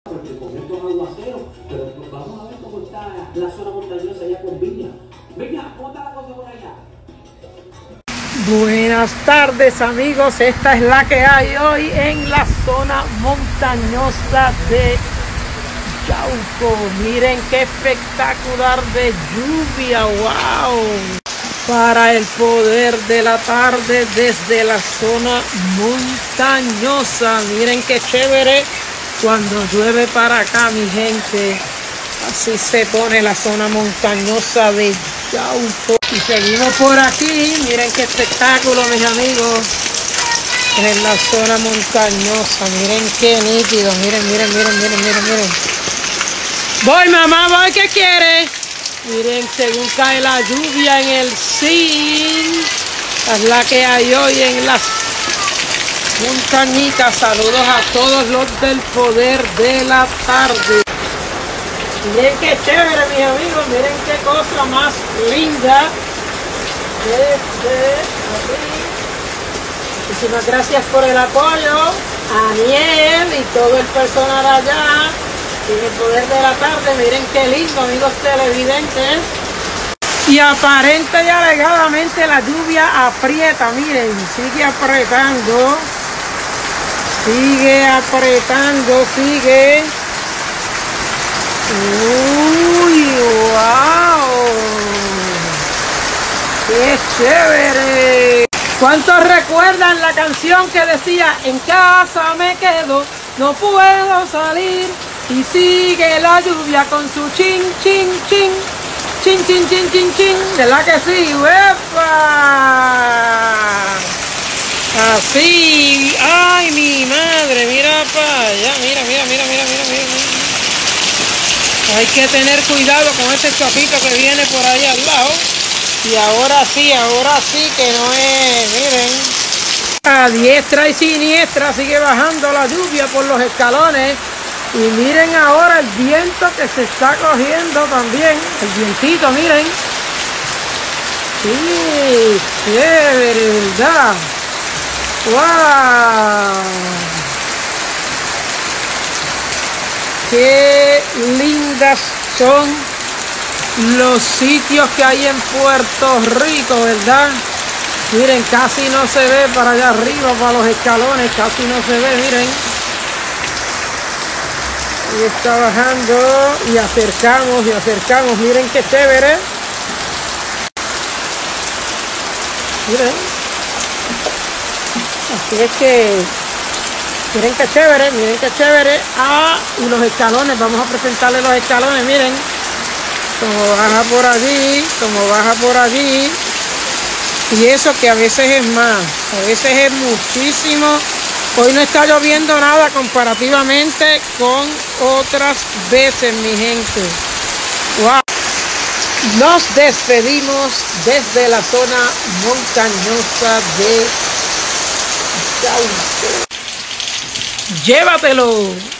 porque con estos aguaceros, pero pues vamos a ver cómo está la zona montañosa allá con Viña. Viña, ¿cómo está la cosa por allá? Buenas tardes amigos, esta es la que hay hoy en la zona montañosa de Yauco. Miren qué espectacular de lluvia, wow. Para el poder de la tarde desde la zona montañosa. Miren qué chévere cuando llueve para acá, mi gente. Así se pone la zona montañosa de Yauco. Y seguimos por aquí. Miren qué espectáculo, mis amigos. En la zona montañosa. Miren qué nítido. Miren. Voy, mamá, voy, ¿qué quiere? Miren, según cae la lluvia en el zinc, es la que hay hoy en las montañitas. Saludos a todos los del poder de la tarde. Miren qué chévere, mis amigos, miren qué cosa más linda. Muchísimas gracias por el apoyo a Aniel y todo el personal allá. En el poder de la tarde, miren qué lindo, amigos televidentes. Y aparente y alegadamente la lluvia aprieta, miren, sigue apretando. Sigue apretando, sigue. ¡Uy, wow! ¡Qué chévere! ¿Cuántos recuerdan la canción que decía, en casa me quedo, no puedo salir? Y sigue la lluvia con su chin, chin, chin. Chin, chin, chin, chin, chin. ¿Verdad que sí? ¡Uepa! Así. ¡Ay, mi madre! Mira para allá. Mira. Hay que tener cuidado con ese chapito que viene por ahí al lado. Y ahora sí que no es, miren. A diestra y siniestra sigue bajando la lluvia por los escalones. Y miren ahora el viento que se está cogiendo también. El vientito, miren. Sí, chévere, ¿verdad? ¡Wow! Qué lindas son los sitios que hay en Puerto Rico, ¿verdad? Miren, casi no se ve para allá arriba, para los escalones, casi no se ve, miren. Y está bajando y acercamos, miren qué chévere. Miren. Así es que, miren qué chévere. Ah, y los escalones, vamos a presentarles los escalones, miren. Como baja por allí. Y eso que a veces es más, a veces es muchísimo. Hoy no está lloviendo nada comparativamente con otras veces, mi gente. ¡Wow! Nos despedimos desde la zona montañosa de Yauco. ¡Llévatelo!